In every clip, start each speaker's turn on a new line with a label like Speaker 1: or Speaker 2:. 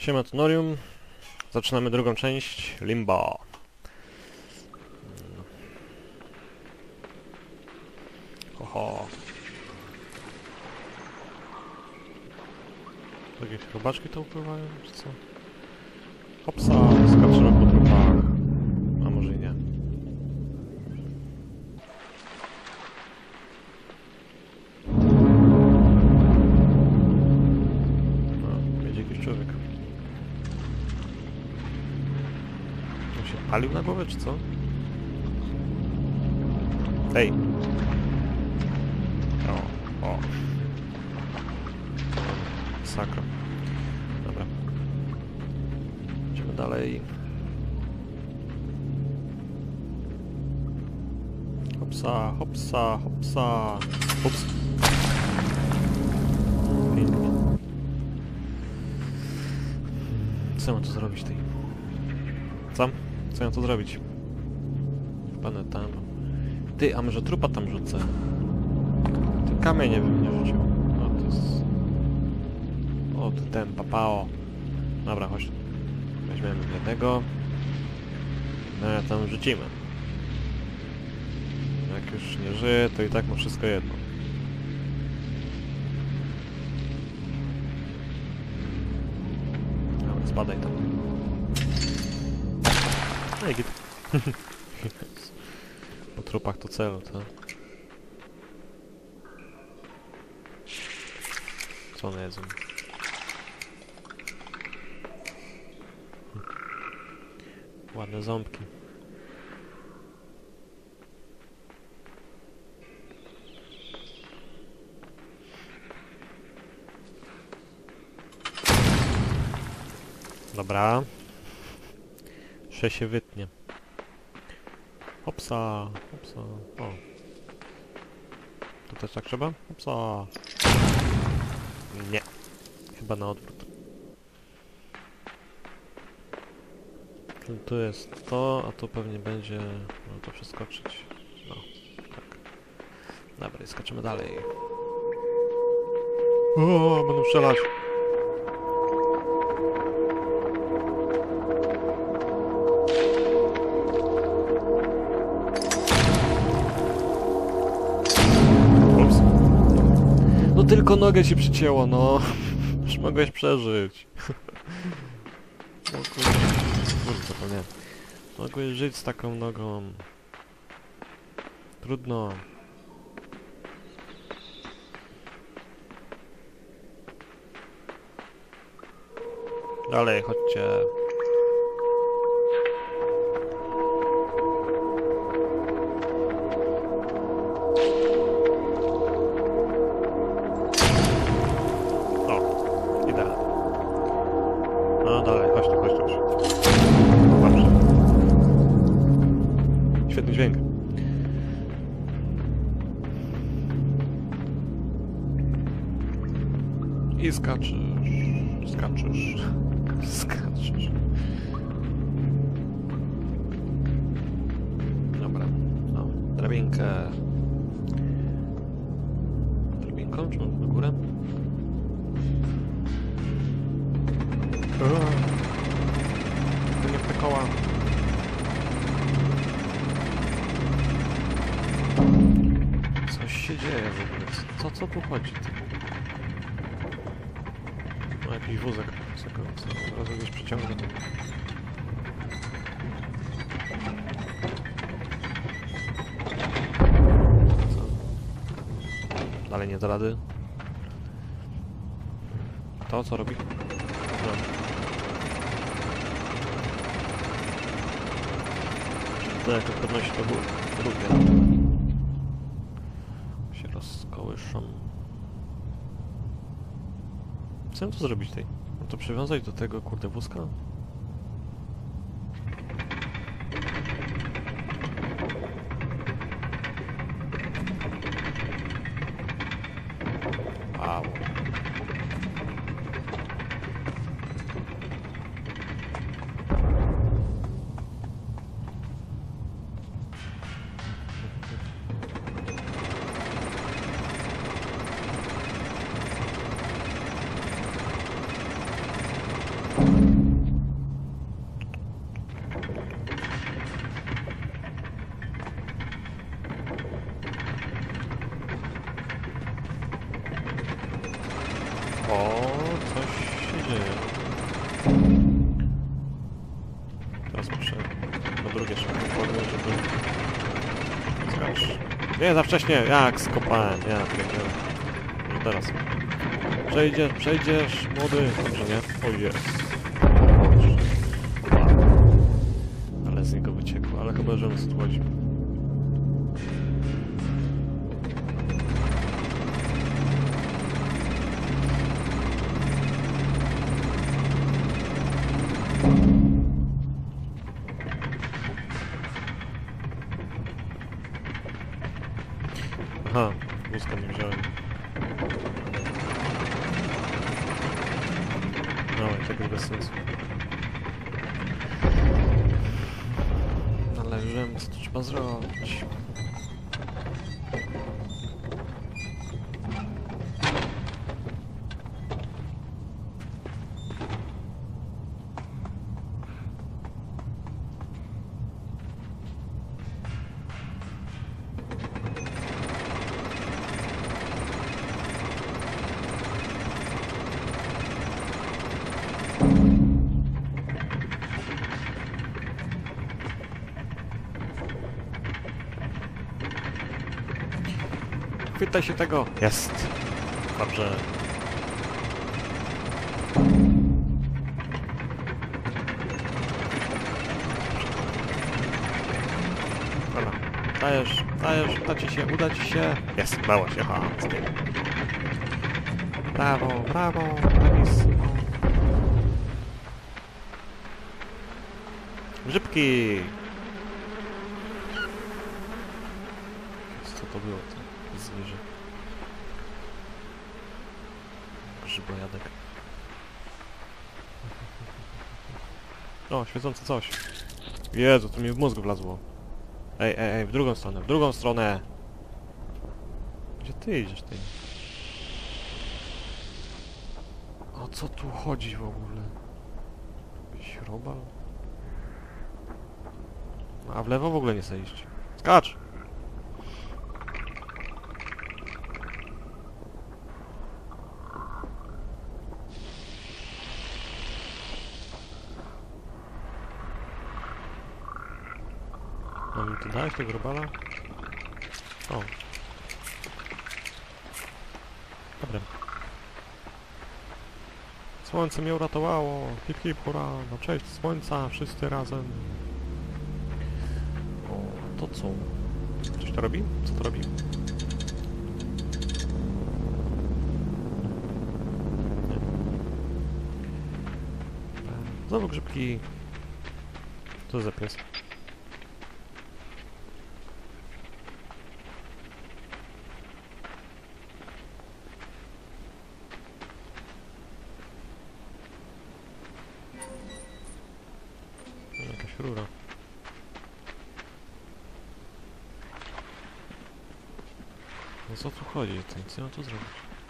Speaker 1: Siema, Tonorium. Zaczynamy drugą część Limbo. Oho. Jakieś robaczki to upływają, czy co? Hopsa, skaczymy po trupach. A może i nie. No, jedzie jakiś człowiek. On się palił na głowę, czy co? Ej! O. Sakra. Dobra. Idziemy dalej. Hopsa, hopsa, hopsa. Hops. Pięknie. Co mam tu zrobić tej? Co? Co mam tu zrobić? Chyba tam. Ty, a może trupa tam rzucę? Ty kamienie bym nie rzucił. O, to jest... O, ty ten, papao. Dobra, chodź. Weźmiemy jednego. No, ja tam rzucimy. Jak już nie żyje, to i tak ma wszystko jedno. Dobra, spadaj tam. No i git. Po trupach to celu, to... Co one jedzą? Ładne ząbki. Dobra. Jeszcze się wytnie. Hopsa, hopsa. O. To też tak trzeba? Hopsa. Nie. Chyba na odwrót. Tu jest to, a tu pewnie będzie... No to przeskoczyć. No, tak. Dobra, i skaczemy dalej. O, będą strzelać. Ups. No tylko nogę ci przycięło, no. Już mogłeś przeżyć. Kurde, zapomniałem. Mogłeś żyć z taką nogą. Trudno. Dalej, chodźcie. O, idealnie. No dalej, chodź tu, chodź tu. Dobrze. Świetny dźwięk. I skaczesz. Skaczesz. Skaczesz. Dobra. No, drabinkę. Drabinką? Czy na górę? To nie w te koła. Coś się dzieje w ogóle. Co tu chodzi? No jakiś wózek. Zaraz go gdzieś przyciągnę. Co? Dalej nie da rady. To co robi? No. To jak to podnosi do góry. Lubię. Się rozkołyszą. Co mam tu zrobić tej? No to przywiązać do tego kurde wózka? Wow. dzieje? Teraz muszę na drugie szybko podnieść, żeby... Skacz. Nie, za wcześnie! Jak skopałem? Ja pierdolę. Może teraz. Przejdziesz, młody. Dobrze, nie? O jest. Ale z niego wyciekło, ale chyba, że on stłodził. Aha, wózka nie wziąłem. No, i tak bez sensu. Ale wiem, co tu trzeba zrobić. Chwytaj się tego! Jest! Dobrze. Dobra. Dajesz, uda ci się! Jest, udało się, ha! Brawo, bravissimo! Grzybki! Co to było? To zwierzę. Grzybojadek. O, świecące coś. Jezu, to mi w mózg wlazło. Ej, w drugą stronę, w drugą stronę! Gdzie ty idziesz, ty? O co tu chodzi w ogóle? Jakiś robal? A w lewo w ogóle nie chcę iść. Skacz! Mam mi tu dać tego robala? O. Dobra. Słońce mnie uratowało. Hip hip hurra. Na cześć słońca. Wszyscy razem. O, to co? Coś to robi? Co to robi? Nie. Znowu grzybki. Co za pies? Jakaś rura. No co tu chodzi? Co mam tu zrobić?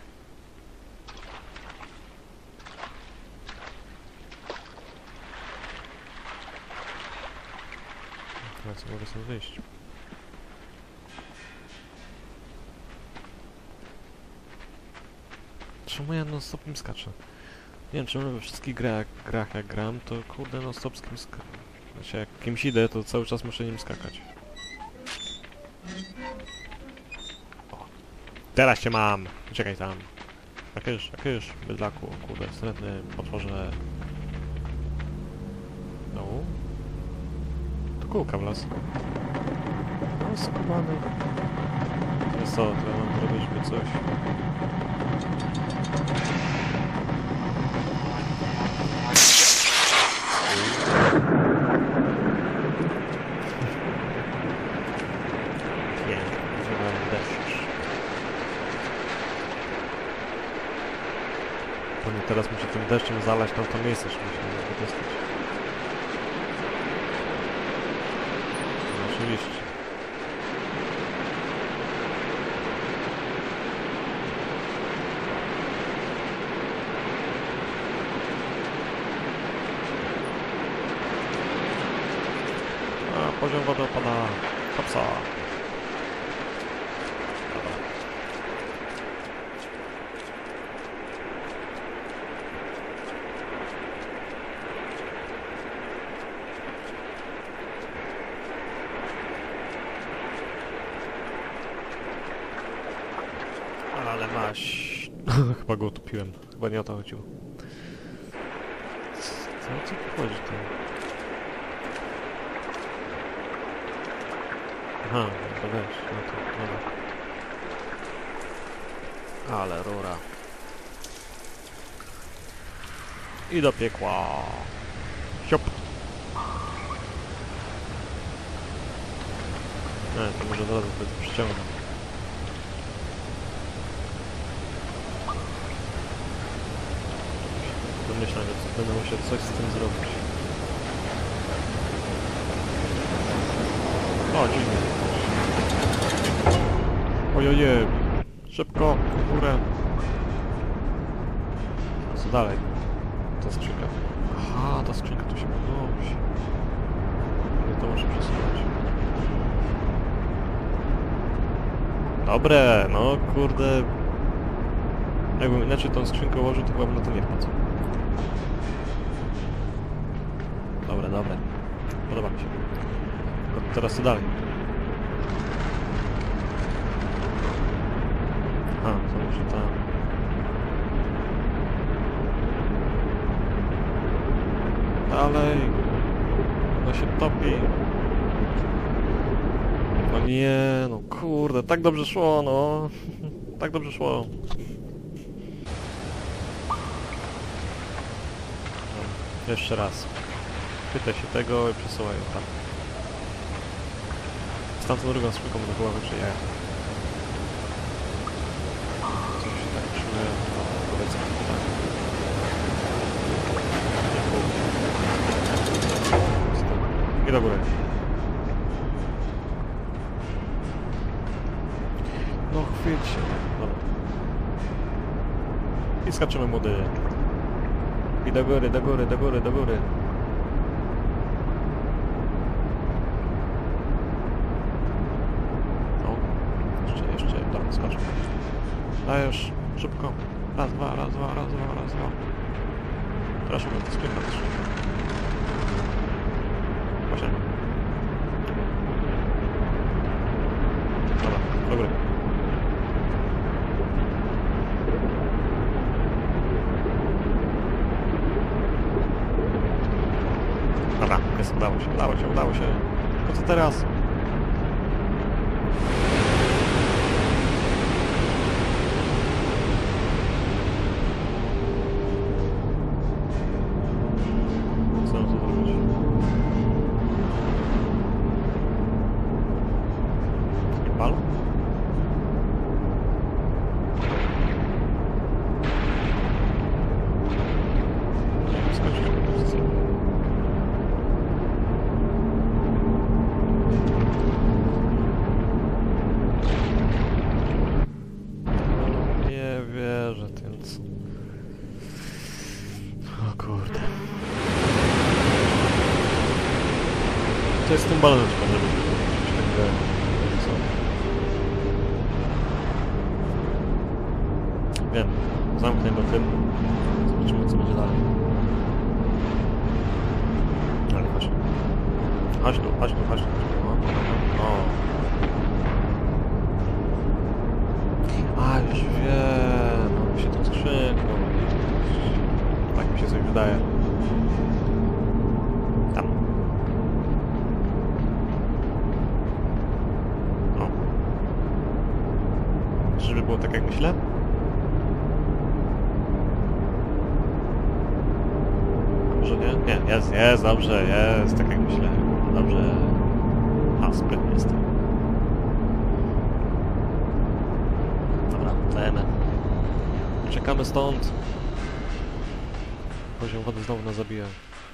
Speaker 1: Teraz mogę sobie wyjść. Czemu ja non-stop nim skaczę? Nie wiem, czemu we wszystkich grach jak gram, to kurde non-stop z kim skaczę. Znaczy jak kimś idę, to cały czas muszę nim skakać. O. Teraz cię mam! Uciekaj tam. Jakiż, bydlaku, kurde, wstrętny potworze. No. To kółka w las. No, skubany. Teraz co, to ja mam zrobić by coś. Teraz muszę tym deszczem zalać tamto miejsce, żeby się wydostać. No, oczywiście. A, poziom wody opada. Hopsa. Maś. Chyba go utopiłem. Chyba nie o to chodziło. Co tu chodzi tu? Aha, to weź. No to, dobra. Ale rura. I do piekła. Siop. Nie, to może od razu to przyciągnę. Domyślam, że będę musiał coś z tym zrobić. O, dziwnie. Ojoje. Szybko, w górę. Co dalej? Ta skrzynka. Aha, ta skrzynka tu się podnosi. Nie, to muszę przesunąć. Dobre, no kurde. Jakbym inaczej tą skrzynkę ułożył, to chyba bym na to nie wpadł. Dobre, dobre. Podoba mi się. Tylko teraz co dalej? A, to może tam. Dalej. No się topi. No nie, no kurde, tak dobrze szło, no. Tak dobrze szło. No, jeszcze raz. Pytaj się tego i przesuwaj ją tam. Z tamtą drugą skrzynką do głowy, czy ja? Coś się tak czuję. Powiedzmy tak. I do góry. No chwyć się. Dobra. I skaczymy młody. I do góry, do góry, do góry, do góry. O. Jeszcze. Dobra, skacz. Dajesz. Szybko. Raz, dwa, raz, dwa, raz, dwa, raz, dwa. Teraz szybko, skrzynka. Właśnie. Dobra, do góry. Dobra, jest, udało się. To co teraz? Co mam tu zrobić? Bal? Skończyłem pozycję. Nie wierzę, więc... O kurde. To jest tym balonem, żeby się tak wydaje. Wiem, zamknę go tym. Zobaczymy, co będzie dalej. Ale chodź. Chodź tu. O. A, już wiem. Mam się tą skrzynką. Tak mi się coś wydaje. Tam. O. Żeby było tak, jak myślę? Może nie? Nie, jest, dobrze, jest, tak jak myślę. Dobrze. A, sprytny jestem. Dobra, dajemy. Uciekamy stąd. Poziom wody znowu nas zabija.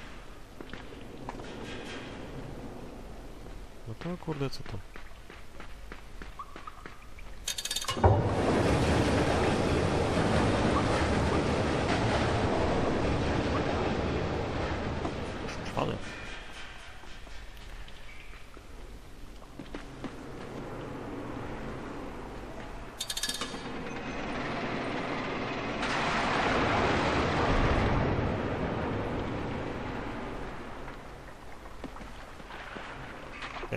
Speaker 1: No to kurde, co to? Trwany. Nie.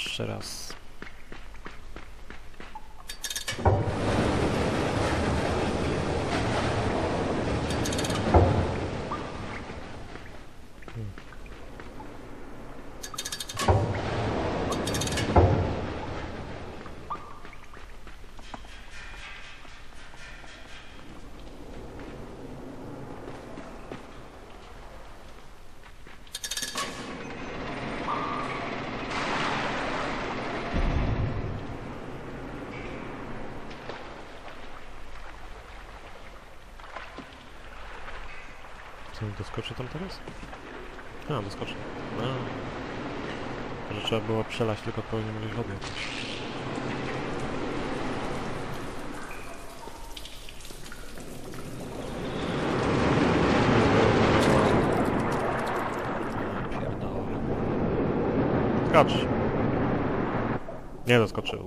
Speaker 1: Jeszcze raz. Doskoczę tam teraz? A, doskoczę. No. Że trzeba było przelać tylko odpowiednią ilość wody jakoś. Skocz! Nie doskoczył.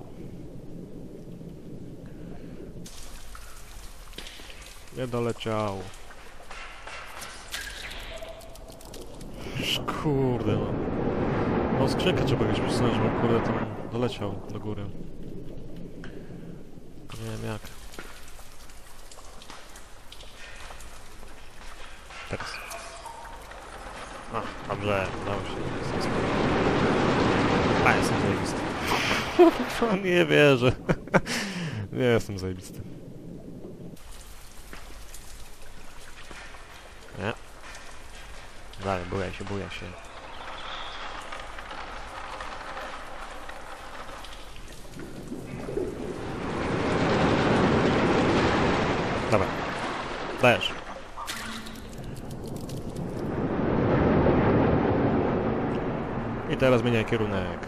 Speaker 1: Nie doleciał. Kurde no. No skrzynkę trzeba gdzieś przesunąć, żeby kurde tam doleciał do góry. Nie wiem jak. Teraz. A, dobrze, udało się. A, jestem zajebisty. Nie wierzę. Nie jestem zajebisty. Nie. Dalej, bujaj się, bujaj się. Dobra. Dajesz. I teraz zmieniaj kierunek.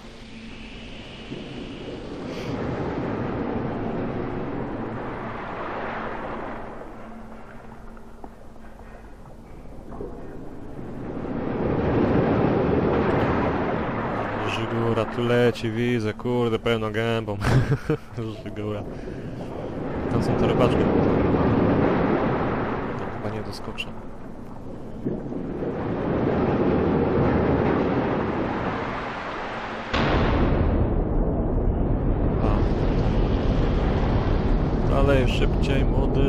Speaker 1: Żygura tu leci, widzę, kurde, pełną gębą. Żygura. Tam są te rybaczki. Tam chyba nie doskoczę. A. Dalej, szybciej, młody.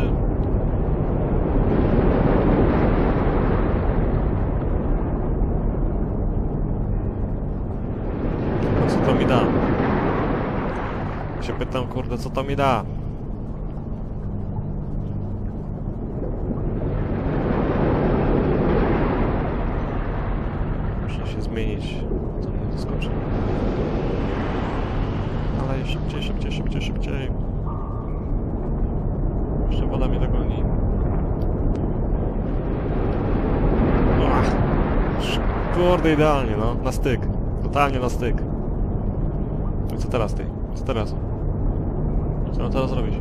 Speaker 1: Co to mi da? Się pytam, kurde, co to mi da? Muszę się zmienić. To mnie doskoczy. Ale szybciej, szybciej, szybciej, szybciej. Jeszcze woda mnie dogoni. Ach. Kurde, idealnie, no. Na styk. Totalnie na styk. I co teraz, ty? Co teraz? Co mam teraz robić?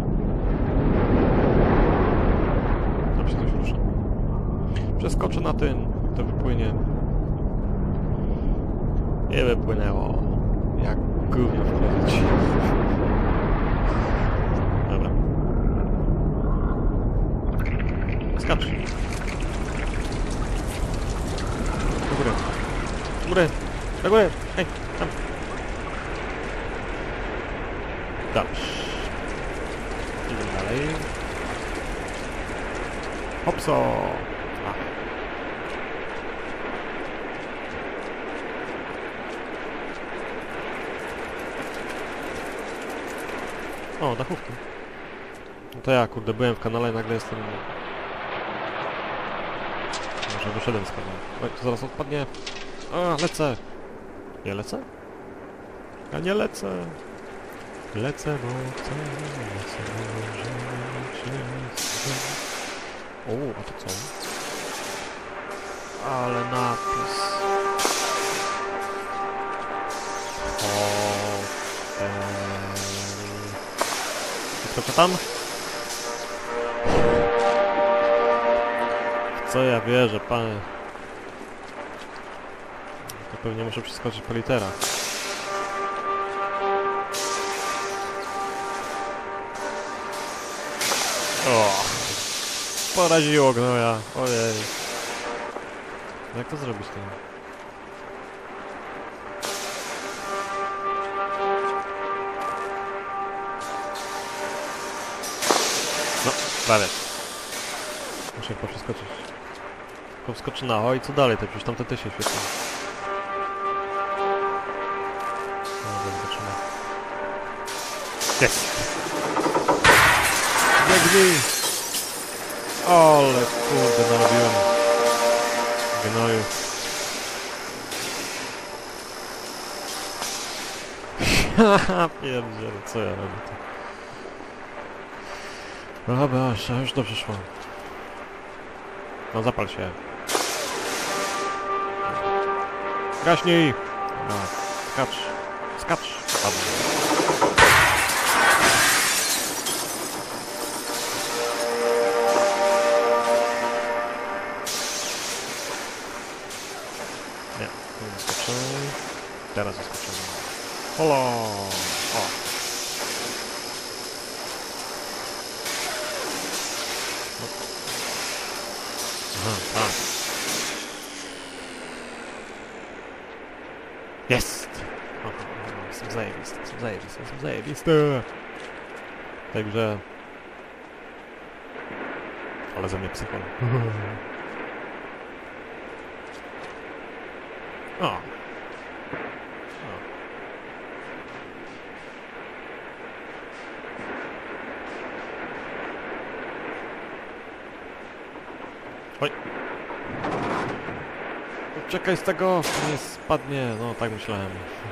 Speaker 1: Tam się coś rusza. Przeskoczę na tym, to wypłynie. Nie wypłynęło. Jak gówno wchodzić. Dobra. Skacz. Do góry. Do góry. Do góry. Hej, tam. Dobrze. Idziemy dalej. Hopso. O, dachówka. No to ja, kurde, byłem w kanale i nagle jestem... Może wyszedłem z kanału. Oj, to zaraz odpadnie. A, lecę. Nie lecę? Ja nie lecę. Lecę, bo chcę, lecę, bo o, a to co? Ale napis. Co tam? W co ja wierzę, panie? To pewnie muszę przeskoczyć po literach. O! Poraziło gnoja. Ojej. Jak to zrobić, to? Prawie. Muszę tylko przeskoczyć. Tylko wskoczy na o i co dalej? To przecież tamte też się świetnie. No, zobaczymy. Jest! Biegnij! Ale kurde, narobiłem. Gnoju. Haha, pierdziele, co ja robię tu? Dobra, już dobrze szło. No zapal się. Gaśnij! No, skacz. Skacz! Padł. Nie, nie zaskoczymy. Teraz zaskoczymy. Holo! O! Aha, tak. Jest! Jestem zajebisty, jestem zajebisty, jestem zajebisty! Także... Ale ze mnie psychol. O! Oj! Uciekaj z tego! Nie spadnie! No, tak myślałem.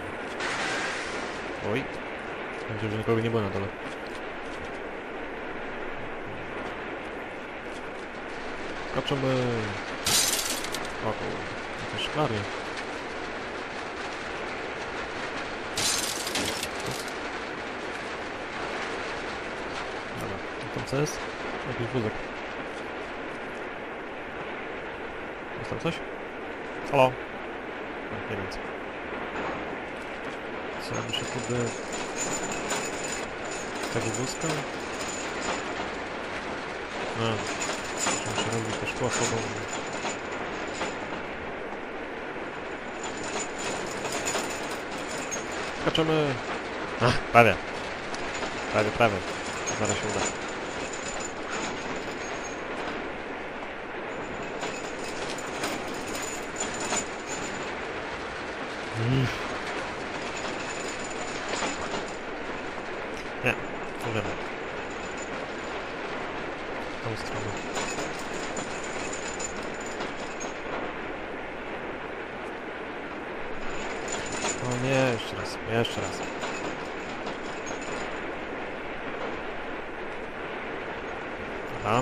Speaker 1: Oj! Myślę, że nikogo nie było na dole. Skaczemy! O kurde, to szklary. Dobra, a tam co jest? Jakiś wózek. Jest tam coś? Halo? Nie wiem co. Co, muszę kurde... tego wózka? No. Muszę robić te szkła sobą. Skaczemy! Ach, prawie. Prawie. Zaraz się uda. Nie, możemy. Tą stronę. O nie, jeszcze raz. Dobra.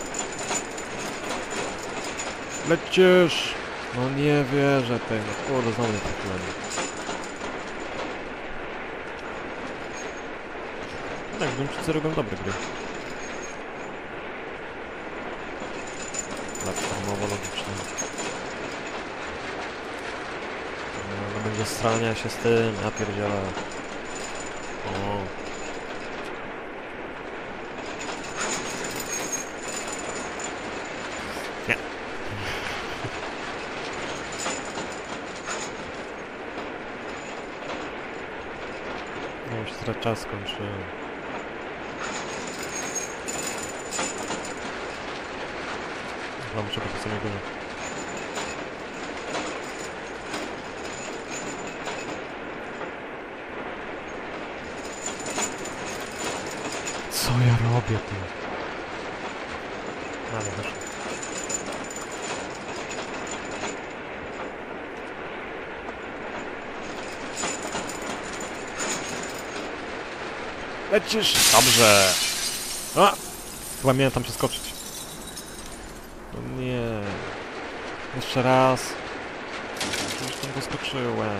Speaker 1: Lecisz! No nie wierzę tego. Kurde, znowu nie trafiłem. Tak, Duńczycy robią dobre gry. Platformowo-logiczne. No będzie strania się z tym, ja pierdzielę. O. Nie. No już teraz czas skończy. Chyba muszę być po samej górze. Co ja robię tu? Ale też. Lecisz! Dobrze! A! Chyba miałem tam przeskoczyć. No nie. Jeszcze raz. Już tam doskoczyłem.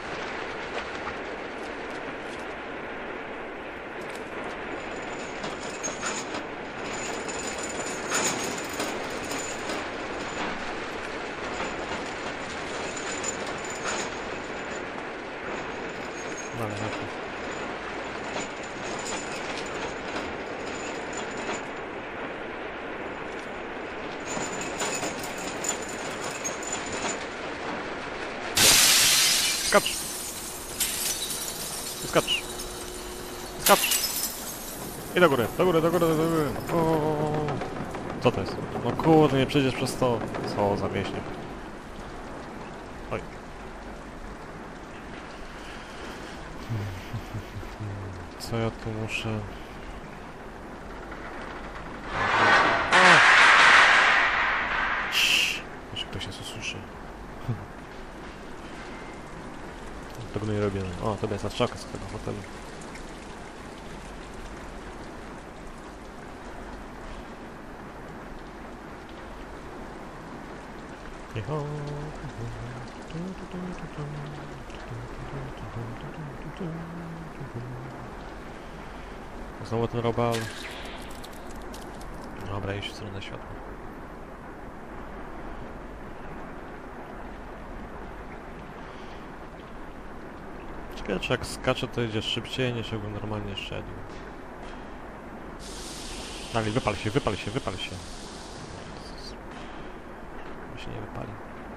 Speaker 1: No ale lepiej. Skacz! Skacz! Skacz! I do góry, do góry, do góry, do góry. O. Co to jest? No kurde, nie przejdziesz przez to. Co za wieśniak. Oj. Co ja tu muszę... Może ktoś nas usłyszy. Tego nie robię. O, to jest strzałka z tego hotelu. Znowu ten robal. Dobra, iść w stronę światła. Ciekawe, czy jak skacze, to idzie szybciej, niż jakbym normalnie szedł. Dalej, wypal się, wypal się, wypal się. Mi się nie wypali.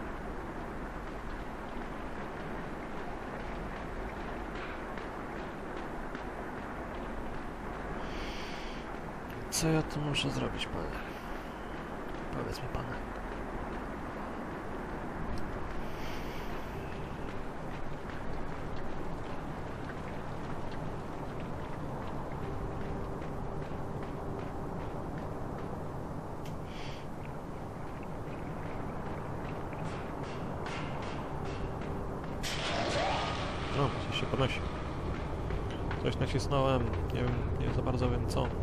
Speaker 1: Co ja tu muszę zrobić, panie? Powiedz mi, panie. No, coś się podnosi. Coś nacisnąłem, nie wiem, nie za bardzo wiem co.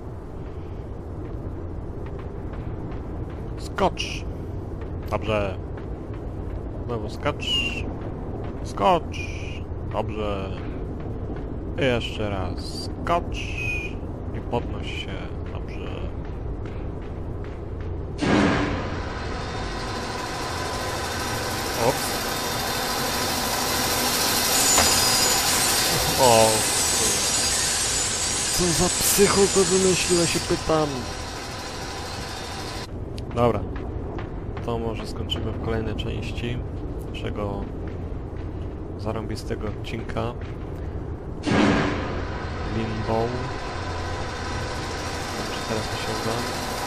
Speaker 1: Skocz! Dobrze. Znowu skocz. Skocz! Dobrze. I jeszcze raz. Skocz! I podnoś się. Dobrze. Ops. O. Co za psycho to wymyśliła, się pytam. Dobra. To może skończymy w kolejnej części naszego zarąbistego odcinka. Limbo. Dobrze, teraz mi się uda.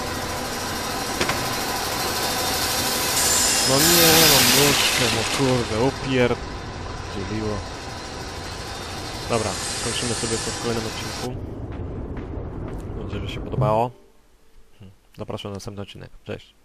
Speaker 1: No nie, no myszkę, no kurde, upierdzieliło. Dobra, kończymy sobie to w kolejnym odcinku. Mam nadzieję, że się podobało. Zapraszam na następny odcinek. Cześć.